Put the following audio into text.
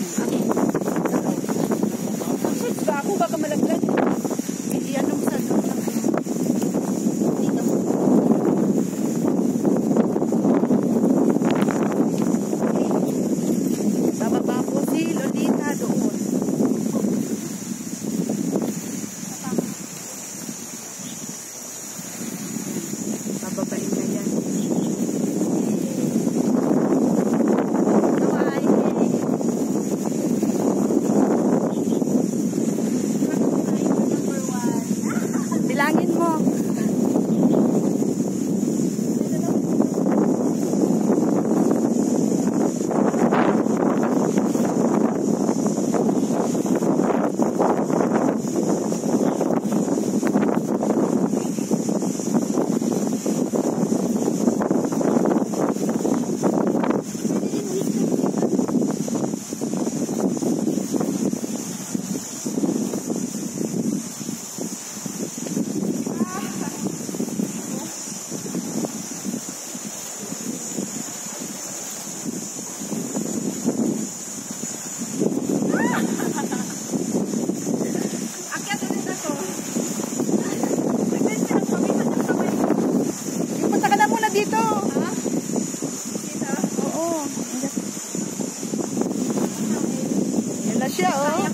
Ako baka malaglag. Hindi yan nung sa loob lang. Dito. Bababa po si Lolita doon. Bababain na yan. Bilangin mo. Dito. Ha? Dito? Oo. Yan na siya, oh.